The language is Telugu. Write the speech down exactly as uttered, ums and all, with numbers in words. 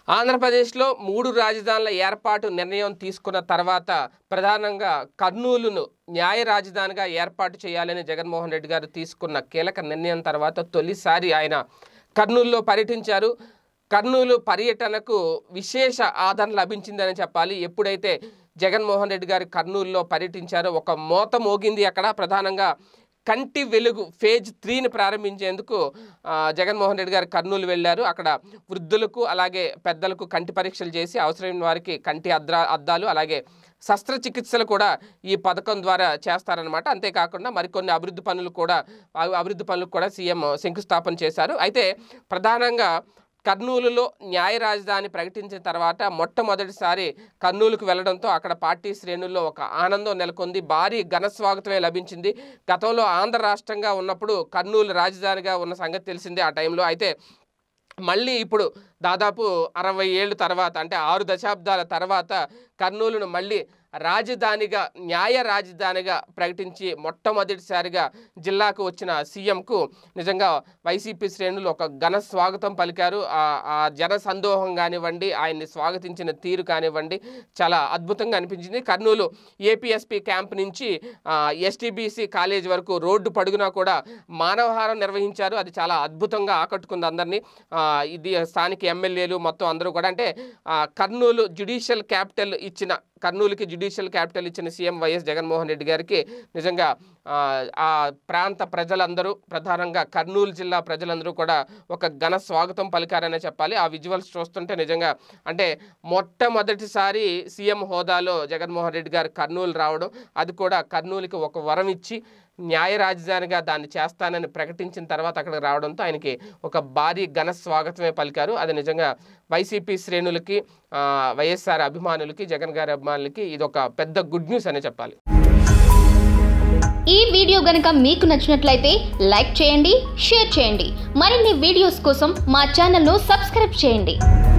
ఆంధ్రప్రదేశ్లో మూడు రాజధానుల ఏర్పాటు నిర్ణయం తీసుకున్న తర్వాత ప్రధానంగా కర్నూలును న్యాయ రాజధానిగా ఏర్పాటు చేయాలని జగన్మోహన్ రెడ్డి గారు తీసుకున్న కీలక నిర్ణయం తర్వాత తొలిసారి ఆయన కర్నూలులో పర్యటించారు. కర్నూలు పర్యటనకు విశేష ఆదరణ లభించిందని చెప్పాలి. ఎప్పుడైతే జగన్మోహన్ రెడ్డి గారు కర్నూలులో పర్యటించారో ఒక మోత మోగింది. అక్కడ ప్రధానంగా కంటి వెలుగు ఫేజ్ త్రీని ప్రారంభించేందుకు జగన్మోహన్ రెడ్డి గారు కర్నూలు వెళ్ళారు. అక్కడ వృద్ధులకు అలాగే పెద్దలకు కంటి పరీక్షలు చేసి అవసరమైన వారికి కంటి అద్దా అద్దాలు అలాగే శస్త్రచికిత్సలు కూడా ఈ పథకం ద్వారా చేస్తారనమాట. అంతేకాకుండా మరికొన్ని అభివృద్ధి పనులు కూడా అభివృద్ధి పనులకు కూడా సీఎం శంకుస్థాపన చేశారు. అయితే ప్రధానంగా కర్నూలులో న్యాయ రాజధాని ప్రకటించిన తర్వాత మొట్టమొదటిసారి కర్నూలుకు వెళ్లడంతో అక్కడ పార్టీ శ్రేణుల్లో ఒక ఆనందం నెలకొంది. భారీ ఘన స్వాగతమే లభించింది. గతంలో ఆంధ్ర రాష్ట్రంగా ఉన్నప్పుడు కర్నూలు రాజధానిగా ఉన్న సంగతి తెలిసిందే ఆ టైంలో. అయితే మళ్ళీ ఇప్పుడు దాదాపు అరవై ఏళ్ళు తర్వాత అంటే ఆరు దశాబ్దాల తర్వాత కర్నూలును మళ్ళీ రాజధానిగా న్యాయ రాజధానిగా ప్రకటించి మొట్టమొదటిసారిగా జిల్లాకు వచ్చిన సీఎంకు నిజంగా వైసీపీ శ్రేణులు ఒక ఘన స్వాగతం పలికారు. ఆ జన సందోహం కానివ్వండి, ఆయన్ని స్వాగతించిన తీరు కానివ్వండి చాలా అద్భుతంగా అనిపించింది. కర్నూలు ఏపీఎస్పీ క్యాంప్ నుంచి ఎస్టీబీసీ కాలేజ్ వరకు రోడ్డు పడుగునా కూడా మానవహారం నిర్వహించారు. అది చాలా అద్భుతంగా ఆకట్టుకుంది అందరినీ. ఇది స్థానిక ఎమ్మెల్యేలు మొత్తం అందరూ కూడా అంటే కర్నూలు జ్యుడిషియల్ క్యాపిటల్ ఇచ్చిన కర్నూలుకి జ్యుడిషియల్ క్యాపిటల్ ఇచ్చిన సీఎం వైఎస్ జగన్మోహన్ రెడ్డి గారికి నిజంగా ఆ ప్రాంత ప్రజలందరూ ప్రధానంగా కర్నూలు జిల్లా ప్రజలందరూ కూడా ఒక ఘన స్వాగతం పలికారనే చెప్పాలి. ఆ విజువల్స్ చూస్తుంటే నిజంగా అంటే మొట్టమొదటిసారి సీఎం హోదాలో జగన్మోహన్ రెడ్డి గారు కర్నూలు రావడం, అది కూడా కర్నూలుకి ఒక వరం ఇచ్చి న్యాయ రాజధానిగా దాన్ని చేస్తానని ప్రకటించిన తర్వాత అక్కడికి రావడంతో ఆయనకి ఒక భారీ ఘన స్వాగతమే పలికారు. అది నిజంగా వైసీపీ శ్రేణులకి వైఎస్ఆర్ అభిమానులకి జగన్ గారి అభిమానులకి ఇది ఒక పెద్ద గుడ్ న్యూస్ అనే చెప్పాలి. ఈ వీడియో గనుక మీకు నచ్చినట్లయితే లైక్ చేయండి, షేర్ చేయండి. మరిన్ని వీడియోస్ కోసం మా ఛానల్ను సబ్స్క్రైబ్ చేయండి.